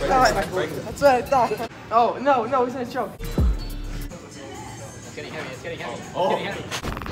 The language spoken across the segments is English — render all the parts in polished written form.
thought. That's what I thought. Oh, no, he's gonna choke. It's getting heavy, it's getting heavy. It's getting heavy.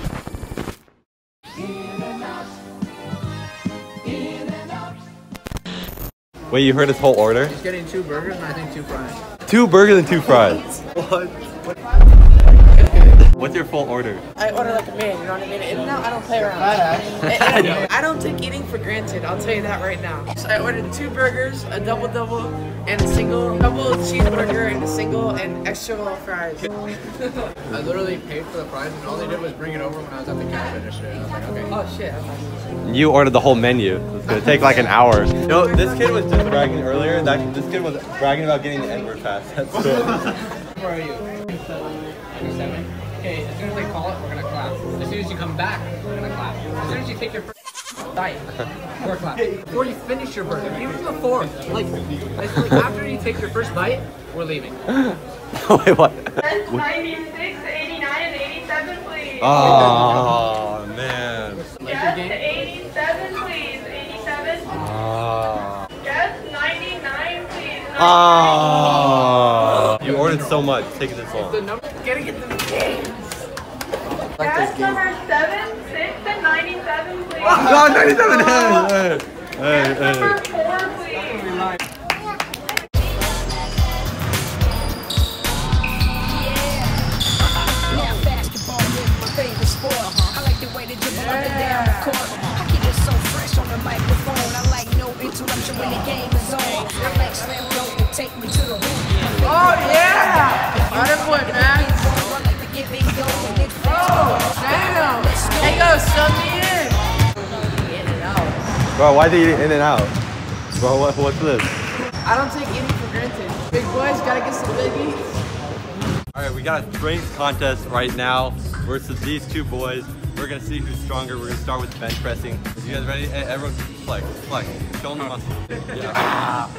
Wait, you heard his whole order? He's getting 2 burgers and I think 2 fries. 2 burgers and 2 fries. What? What's your full order? I order like a man, you know what I mean? And now I don't play around. I don't take eating for granted, I'll tell you that right now. So I ordered 2 burgers, a double and a single double cheeseburger and a single and extra little fries. I literally paid for the fries and all they did was bring it over when I was at the cash register. I was like, okay. Oh shit. You ordered the whole menu. It's gonna take like an hour. You know, this kid was just bragging earlier. This kid was bragging about getting the N-word pass. That's cool. Where are you? 27. Okay, as soon as they call it, we're gonna clap. As soon as you come back, we're gonna clap. As soon as you take your first bite, we're clapping. Before you finish your burger, even before, like after you take your first bite, we're leaving. Wait, what? 96, 89, and 87, please. Oh man. Yes, 87, please. 87. Yes, 99, please. 99. You ordered so much. It's taking this long. The number, gotta get them games. Yes, number 7, 6, and 97, please. No, 97. Hey. Number 4, please. Oh yeah! Attaboy, man. Oh, damn. Hey, go, sub me in. In and out. Bro, why are they eating in and out? Bro, what's this? I don't take eating for granted. Big boys gotta get some big eats. Alright, we got a strength contest right now versus these 2 boys. We're gonna see who's stronger. We're gonna start with bench pressing. You guys ready? Hey, everyone, flex. Show them the muscle. Yeah.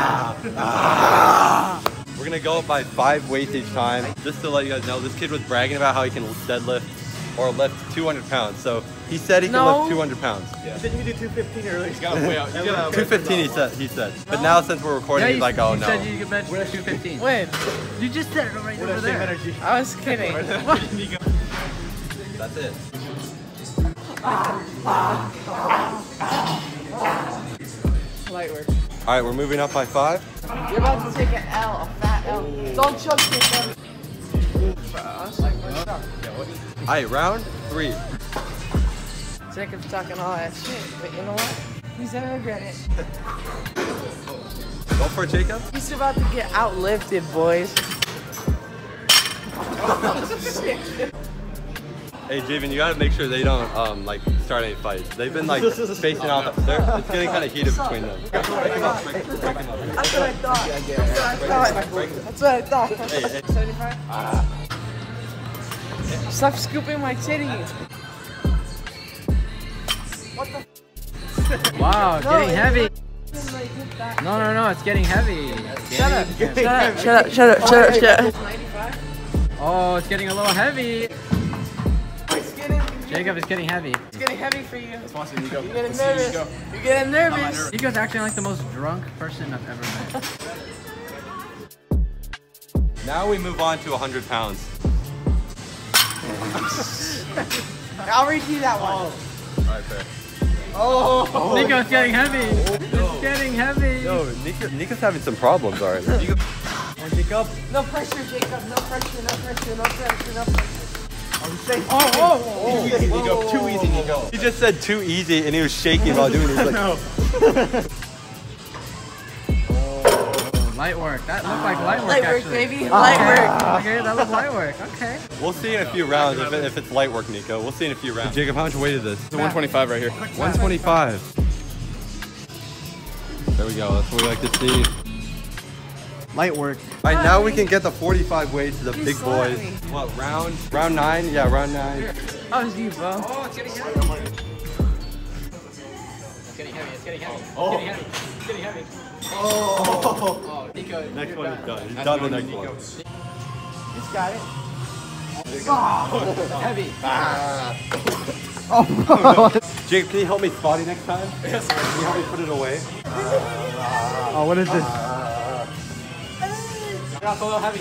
We're gonna go up by 5 weights each time. Just to let you guys know, this kid was bragging about how he can deadlift or lift 200 pounds. So he said he can lift 200 pounds. Yeah. He said you could do 215 earlier. He's got way out. 215 he said. But now since we're recording, he's like, oh no. You said you could bench 215. When? You just said it right over there. Energy. I was kidding. That's it. Light work. Alright, we're moving up by 5. You're about to take an L, a fat L. Don't choke yourself. Alright, round 3. Jacob's talking all that shit, but you know what? He's gonna regret it. Go for it, Jacob. He's about to get outlifted, boys. Hey, Javen, you gotta make sure they don't like start any fights. They've been like facing off. It's getting kind of heated between them. That's what I thought. That's what I thought. Hey. 75? Stop scooping my titties. What the? Wow, it's getting heavy. No, it's getting heavy. Shut up. Oh, it's getting a little heavy. Jacob, it's getting heavy. It's getting heavy for you. You're getting nervous. You're getting nervous. Nico's acting like the most drunk person I've ever met. Now we move on to 100 pounds. I'll read you that one. Alright, fair. Oh! Nico, it's getting heavy. It's getting heavy. Yo, Nico's having some problems already. Nico. Jacob. No pressure, Jacob. No pressure. Oh. Too easy, Nico. Too easy, Nico. He just said too easy and he was shaking while doing it. He was like, Light work. That looked like light work, Light work, actually. baby. Light work. Okay, that was light work. Okay. we'll see in a few rounds if it's light work, Nico. We'll see in a few rounds. Jacob, how much weight is this? It's 125 right here. 125. There we go. That's what we like to see. Light work. All right, now we can get the 45 weights to the big slapped boys. me. What, round 9? Yeah, round 9. That was you, bro. Oh, it's getting heavy. It's getting heavy. It's getting heavy. It's getting heavy. It's getting heavy. Oh, Nico. Next one is done. He's done the next one. He's got it. Heavy. Jacob, can you help me spotty next time? Yes, sir. Can you help me put it away? Oh, what is this? That's a little heavy.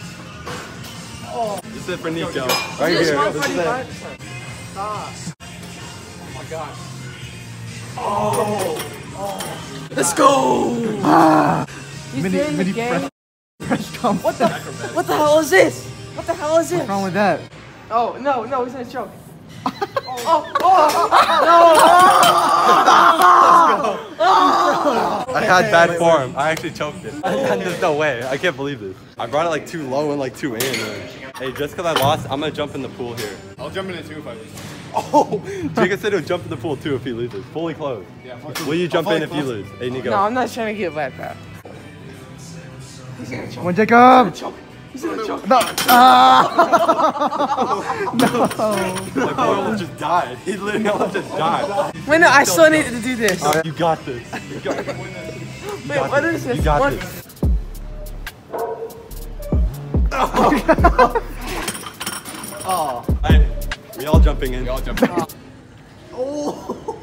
This is it for Nico. Is Right this here. one This is it. 45? Oh my god. Let's go! He's doing the game. What the hell is this? What the hell is this? What's wrong with that? Oh, no, he's gonna choke. I had bad form. I actually choked it. There's no way. I can't believe this. I brought it like too low and like too in. Hey, just because I lost, I'm gonna jump in the pool here. I'll jump in it too if I lose. Oh, Jacob said he'll jump in the pool too if he loses. Fully clothed. Yeah, Will you jump in if you lose? Hey, Nico. No, I'm not trying to get wet, bro. Come on, Jacob. He's gonna choke. No. Like, boy almost just died. He literally almost just died. Wait, no, I still need to do this. You got this. You got this. Wait, what is this? You got What? this. Oh. Alright, we all jumping in. We all jump in. Oh.